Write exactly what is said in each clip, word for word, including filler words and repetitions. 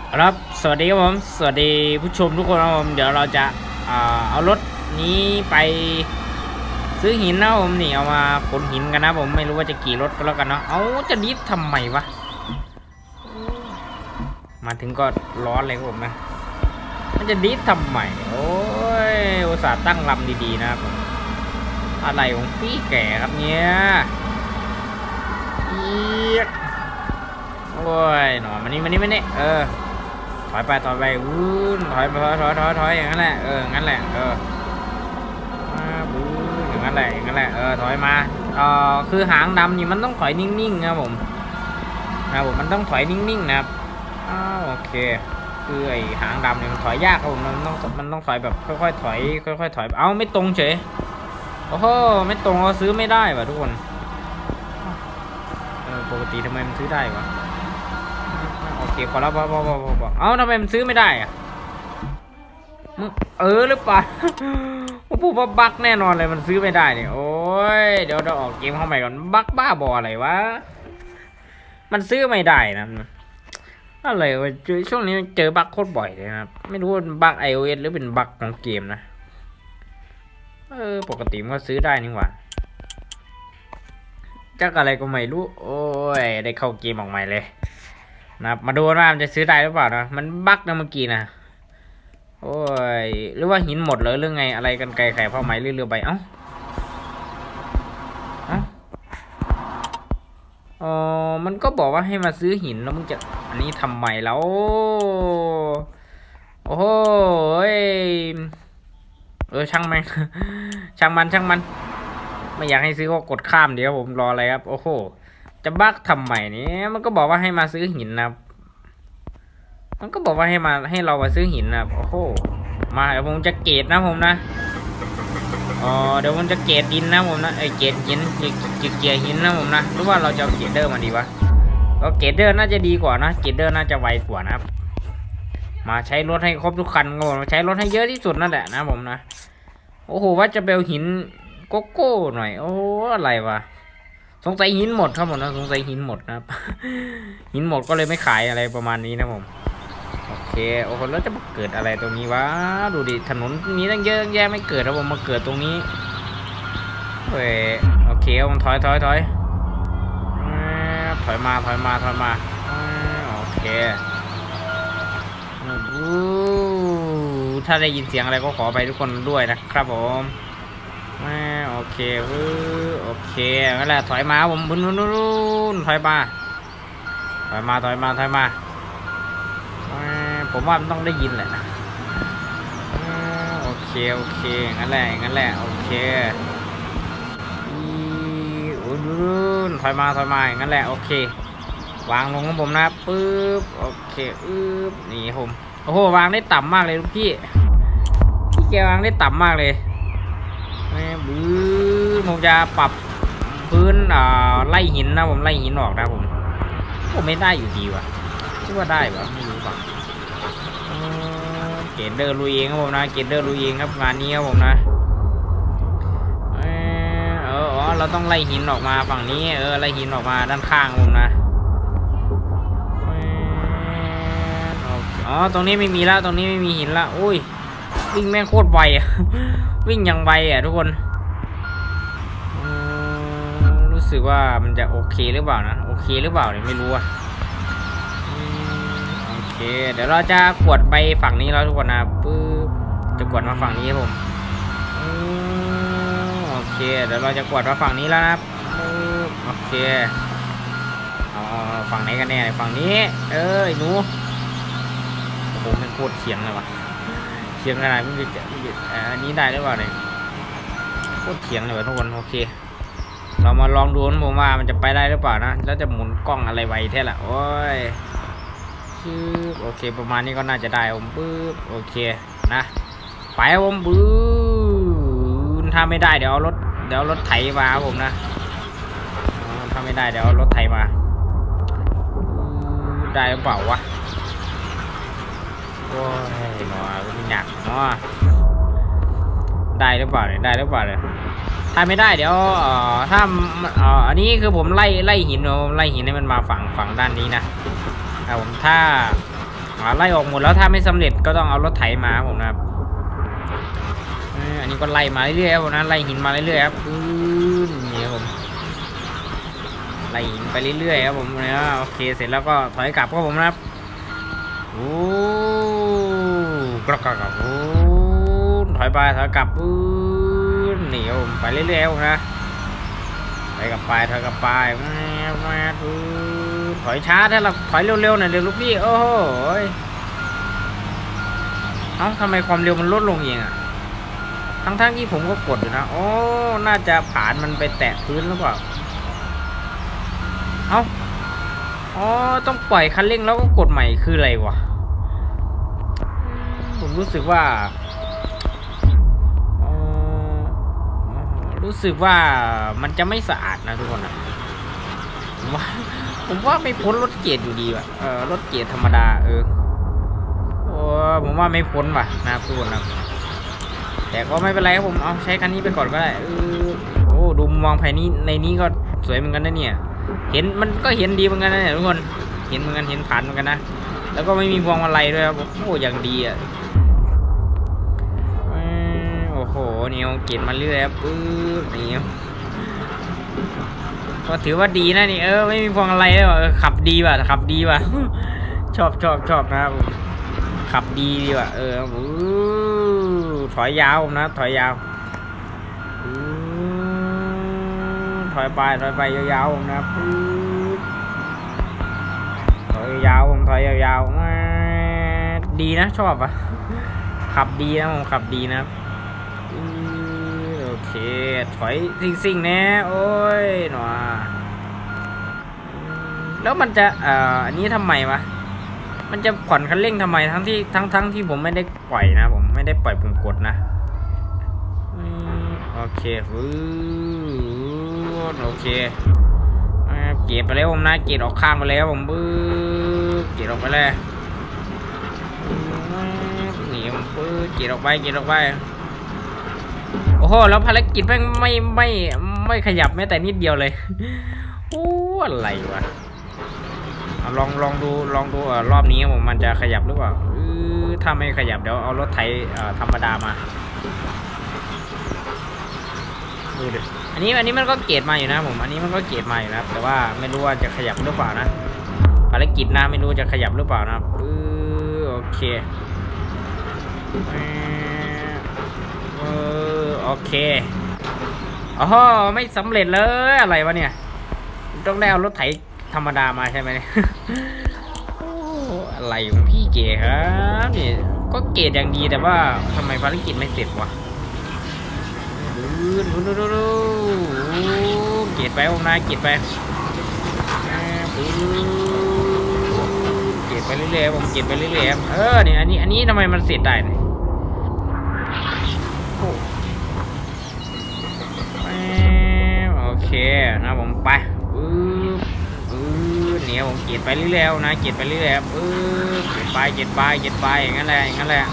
ครับสวัสดีครับผมสวัสดีผู้ชมทุกคนครับผมเดี๋ยวเราจะเอารถนี้ไปซื้อหินนะผมนี่เอามาขนหินกันนะผมไม่รู้ว่าจะกี่รถก็แล้วกันเนาะเอาจะดิฟทำไมวะมาถึงก็ร้อนเลยครับผมนะมันจะดิฟทำไมโอ้ยอุตส่าห์ตั้งลำดีๆนะครับผมอะไรของพี่แก่ครับเนี่ยอีกโอ้ยหนอมันนี่มันนี่มันนี่เออถอยไปถอยไปวู้นถอยไปถอยถอยถอยถอยอย่างนั้นแหละเอองั้นแหละเออมาบู๊อย่างนั้นแหละอย่างนั้นแหละเออถอยมาเออคือหางดำนี่มันต้องถอยนิ่งๆนะผมนะผมมันต้องถอยนิ่งๆนะครับอ้าวโอเคคือไอหางดำเนี่ยมันถอยยากครับผมมันต้องมันต้องถอยแบบค่อยๆถอยค่อยๆถอยเอ้าไม่ตรงเฉยโอ้โหไม่ตรงเราซื้อไม่ได้ว่ะทุกคนเออปกติทำไมมันซื้อได้วะโอเคพอแล้วพอพอพอพอเอ้าทำไมมันซื้อไม่ได้อะมึงเออหรือเปล่าผมพูดว่าบั๊กแน่นอนเลยมันซื้อไม่ได้เนี่ยโอ้ยเดี๋ยวเราออกเกมเข้าใหม่ก่อนบั๊กบ้าบออะไรวะมันซื้อไม่ได้นะอะไรวะช่วงนี้เจอบั๊กโคตรบ่อยเลยนะไม่รู้ว่าบั๊ก ไอ โอ เอส หรือเป็นบั๊กของเกมนะเออปกติมันก็ซื้อได้นี่หว่าจักอะไรก็ไม่รู้โอ้ยได้เข้าเกมออกใหม่เลยนะมาดูว่ามันจะซื้อได้หรือเปล่านะมันบั๊กนะเมื่อกี้นะโอ้ยหรือว่าหินหมดเลยหรือไงอะไรกันไกลไข่ผ้าไหมเรือใบเอ้าเอ้าอ๋อมันก็บอกว่าให้มาซื้อหินแล้วมึงจะอันนี้ทำไมแล้วโอ้โหเออช่างมันช่างมันช่างมันไม่อยากให้ซื้อก็กดข้ามเดี๋ยวผมรออะไรครับโอ้โหจะบั๊กทำไมนี่มันก็บอกว่าให้มาซื้อหินนะมันก็บอกว่าให้มาให้เรามาซื้อหินนะโอ้โหมาเดี๋ยวผมจะเกตนะผมนะอ๋อเดี๋ยวผมจะเกตดินนะผมนะไอเกตหินเกตเกียร์หินนะผมนะหรือว่าเราจะเอาเกตเดอร์มาดีวะก็เกตเดอร์น่าจะดีกว่านะเกตเดอร์น่าจะไวกว่านะครับมาใช้รถให้ครบทุกคันก็ใช้รถให้เยอะที่สุดนั่นแหละนะผมนะโอ้โหว่าจะเบลหินโกโก้หน่อยโอ้อะไรวะสงสัยหินหมดครับผมนะสงสัยหินหมดนะครับหินหมดก็เลยไม่ขายอะไรประมาณนี้นะผมโอเคโอ้โหแล้วจะมาเกิดอะไรตรงนี้วะดูดิถนนมีตั้งเยอะแยะไม่เกิดครับผมมาเกิดตรงนี้เว้ยโอเคผมถอยถอยถอยถอยมาถอยมาถอยมาโอเคถ้าได้ยินเสียงอะไรก็ขอไปทุกคนด้วยนะครับผมโอเคโอเคนั่นแหละถอยมาผมบุนบุนบุนถอยมาถอยมาถอยมาถอยมาผมว่ามันต้องได้ยินแหละนะโอเคโอเคงั้นแหละงั้นแหละโอเคอุ้ยถอยมาถอยมางั้นแหละโอเควางลงของผมนะปึ๊บโอเคอึ๊บนี่ผมโอ้โหวางได้ต่ำมากเลยลูกพี่พี่แกวางได้ต่ำมากเลยบื้อผมจะปรับพื้นอ่าไล่หินนะผมไล่หินออกนะผมผมไม่ได้อยู่ดีว่ะคิดว่าได้ป่ะไม่รู้ป่ะเกตเดอร์ลุยเองครับผมนะเกตเดอร์ลุยเองครับงานนี้ครับผมนะเออเออเราต้องไล่หินออกมาฝั่งนี้เออไล่หินออกมาด้านข้างผมนะอ๋อตรงนี้ไม่มีแล้วตรงนี้ไม่มีหินละอุ้ยวิ่งแม่งโคตรไวอ่ะวิ่งยังไวอ่ะทุกคนรู้สึกว่ามันจะโอเคหรือเปล่านะโอเคหรือเปล่าเนี่ยไม่รู้อ่ะโอเคเดี๋ยวเราจะกดไปฝั่งนี้แล้วทุกคนนะปึ๊บจะกดมาฝั่งนี้ครับผมโอเคเดี๋ยวเราจะกดมาฝั่งนี้แล้วนะโอเคเอาฝั่งไหนกันแน่ฝั่งนี้เอ้ยหนูโอ้โหมันโคตรเสียงเลยวะเสียงอะไรไม่รู้จะอันนี้ได้หรือเปล่าเนี่ยโคตรเสียงเลยวะทุกคนโอเคเรามาลองดูนะผมว่ามันจะไปได้หรือเปล่านะแล้วจะหมุนกล้องอะไรไวแท้ละโอ้ยชืบโอเคประมาณนี้ก็น่าจะได้ผมปึ๊บโอเคนะไปผมบื้อถ้าไม่ได้เดี๋ยวเอารถเดี๋ยวรถไถมาผมนะถ้าไม่ได้เดี๋ยวเอารถไถมาได้หรือเปล่าวะโอ้ยหนอมันหนักเนาะได้หรือเปล่าเนี่ยได้หรือเปล่าเนี่ยถ้าไม่ได้เดี๋ยวเอ่อถ้าเอ่ออันนี้คือผมไล่ไล่หินไล่หินให้มันมาฝั่งฝั่งด้านนี้นะครับผมถ้าไล่ออกหมดแล้วถ้าไม่สำเร็จก็ต้องเอารถไถมาผมนะครับอันนี้ก็ไล่มาเรื่อยๆครับผมนะไล่หินมาเรื่อยๆครับปื้นนี่ครับผมไล่หินไปเรื่อยๆครับผมเนี่ยโอเคเสร็จแล้วก็ถอยกลับครับผมนะครับโอ้กลับกลับกลับโอ้ถอยไปถอยกลับปื้นนี่ครับผมไปเรื่อยๆครับผมนะถอยกลับไปถอยกลับไปแม่แม่ปื้นถอยช้าถ้าเราถอยเร็วๆหน่อยเร็วลูกพี่โอ้โหเอ้าทำไมความเร็วมันลดลงเองอะทั้งๆที่ผมก็กดอยู่นะโอ้น่าจะผ่านมันไปแตะพื้นหรือเปล่าเอ้าอ๋อต้องปล่อยคันเร่งแล้วก็กดใหม่คืออะไรวะผมรู้สึกว่ารู้สึกว่ามันจะไม่สะอาดนะทุกคนนะผมว่าผมว่าไม่พ้นรถเกียร์อยู่ดีว่ะเออรถเกียร์ธรรมดาเออโอ้ผมว่าไม่พ้นว่ะนะทุกคนนะแต่ก็ไม่เป็นไรครับผมเอาใช้คันนี้ไปก่อนก็ได้เออโอ้ดูมองภายนี้ในนี้ก็สวยเหมือนกันนะเนี่ยเห็นมันก็เห็นดีเหมือนกันนะเนี่ยทุกคนเห็นเหมือนกันเห็นผ่านเหมือนกันนะแล้วก็ไม่มีพวงมาลัยด้วยครับโอ้อย่างดีอ่ะโอ้โหเนี่ยเก็บมาเรื่อยครับปื๊บนี่ก็ถือว่าดีนะนี่เออไม่มีพวงมาลัยเลยเออขับดีว่ะขับดีว่ะชอบชอบชอบนะครับขับดีดีว่ะเออถอยยาวนะถอยยาวถอยไปถอยไปยาวๆนะถอยยาวผมถอยยาวๆดีนะชอบอ่ะขับดีนะผมขับดีนะโอเคถอยซิ่งๆนะโอ้ยหนอแล้วมันจะเอ่ออันนี้ทำไมวะมันจะผ่อนคันเร่งทำไมทั้งที่ทั้งทั้งที่ผมไม่ได้ปล่อยนะผมไม่ได้ปล่อยปุ่มกดนะโอเคโอเคเกียร์ไปแล้วผมนะเกียร์ออกข้างไปแล้วผมบื้อเกียร์ออกไปแล้วนี่ผมบื้อเกียร์ออกไปเกียร์ออกไปโอ้โหแล้วภารกิจไม่ไม่ไม่ไม่ขยับแม้แต่นิดเดียวเลยโอ้อะไรวะลองลองดูลองดูเออรอบนี้ผมมันจะขยับหรือเปล่าถ้าไม่ขยับเดี๋ยวเอารถไถธรรมดามาดูดิอันนี้อันนี้มันก็เกตมาอยู่นะผมอันนี้มันก็เกตมาอยู่นะแต่ว่าไม่รู้ว่าจะขยับหรือเปล่านะภารกิจนะไม่รู้จะขยับหรือเปล่านะเออโอเคเออโอเคอ๋อไม่สำเร็จเลยอะไรวะเนี่ยต้องได้เอารถไถธรรมดามาใช่ไหมเนี่ยอะไรของพี่เก๋ครับนี่ก็เกตอย่างดีแต่ว่าทำไมภารกิจไม่เสร็จวะดูดูดูดูเกตไปผมนายเกตไปเกตไปเรื่อยๆผมเกตไปเรื่อยๆเออเนี่ยอันนี้อันนี้ทำไมมันเสร็จได้เนี่ยโอเคนะผมไปเนี่ยผมเกตไปเรื่อยๆนะเกตไปเรื่อยๆเออเกตไปเกตไปเกตไปอย่างนั้นแหละอย่างนั้นแหละ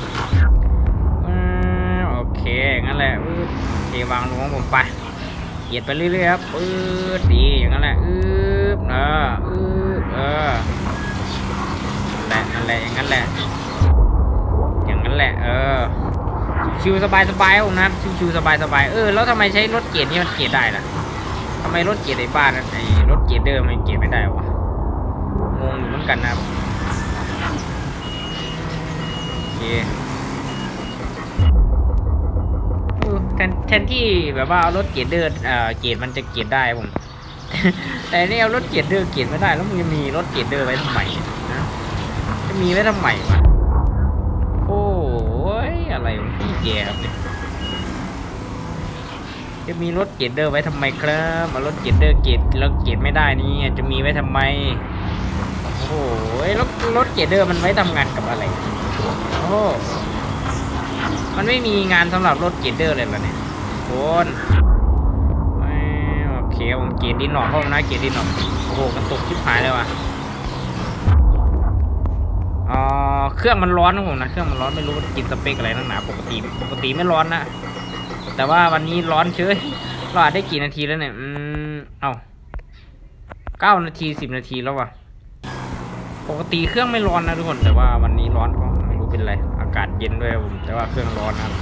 โอเคอย่างนั้นแหละโอเควางลงของผมไปเกตไปเรื่อยๆครับปื๊ดดีอย่างนั้นแหละอืบเอออืบเออนั่นแหละนั่นแหละอย่างนั้นแหละอย่างนั้นแหละเออชิวสบายสบายผมนะชิวสบายสบายเออแล้วทำไมใช้รถเกตนี่มันเกตได้ล่ะทำไมรถเกียร์ในบ้านไอ้รถเกียร์เดิมมันเกียร์ไม่ได้วะงงอยู่เหมือนกันนะโอเคแทนแทนที่แบบว่าเอารถเกียร์เดินเอ่อเกียร์มันจะเกียร์ได้ผมแต่นี่เอารถเกียร์เดินเกียร์ไม่ได้แล้วมันจะมีรถเกียร์เดินไว้ทำไมนะจะมีไว้ทำไมวะโอ้ยอะไรของพี่แกครับเนี่ยจะมีรถเกียร์เดอร์ไว้ทำไมครับมารถเกียร์เดอร์เกียร์แล้วเกียร์ไม่ได้นี่จะมีไว้ทำไมโอ้โหรถรถเกียร์เดอร์มันไว้ทำงานกับอะไรโอ้มันไม่มีงานสำหรับรถเกียร์เดอร์เลยเหรอเนี่ยคนโอเคผมเกียร์ดินหนอกเข้านะเกียร์ดินหนอกโอ้โหกระตุกชิบหายเลยว่ะอ๋อเครื่องมันร้อนนะผมนะเครื่องมันร้อนไม่รู้กินสเปคอะไรนักหนาปกติปกติไม่ร้อนนะแต่ว่าวันนี้ร้อนเฉยเราอาจได้กี่นาทีแล้วเนี่ยอืมเอ้าเก้านาทีสิบนาทีแล้วว่ะปกติเครื่องไม่ร้อนนะทุกคนแต่ว่าวันนี้ร้อนก็ไม่รู้เป็นไรอากาศเย็นด้วยผมแต่ว่าเครื่องร้อนนะครับ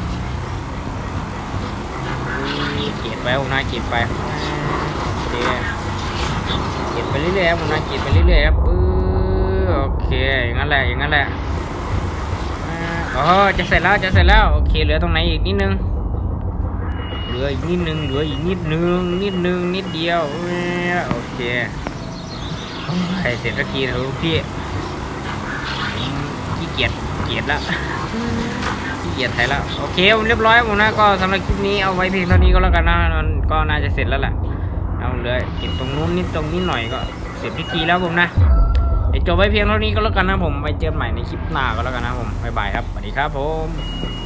เกียดไปผมนะเกียดไปโอเคเกียดไปเรื่อยๆผมนะเกียดไปเรื่อยๆครับโอเคอย่างนั้นแหละอย่างนั้นแหละอ๋อจะเสร็จแล้วจะเสร็จแล้วโอเคเหลือตรงไหนอีกนิดนึงเหลืออีกนิดนึงเหลืออีกนิดนึงนิดนึงนิดเดียวโอเคใครเสร็จตะกี้เถอะพี่ขี้เกียจเกียจแล้วขี้เกียจไทยแล้วโอเคผมเรียบร้อยผมนะก็สำหรับคลิปนี้เอาไว้เพียงเท่านี้ก็แล้วกันนะมันก็น่าจะเสร็จแล้วแหละเอาเลยเก็บตรงนู้นนิดตรงนี้หน่อยก็เสร็จพิธีแล้วผมนะเดี๋ยวจบไว้เพียงเท่านี้ก็แล้วกันนะผมไปเจอกันใหม่ในคลิปหน้าก็แล้วกันนะผมบ๊ายบายครับสวัสดีครับผม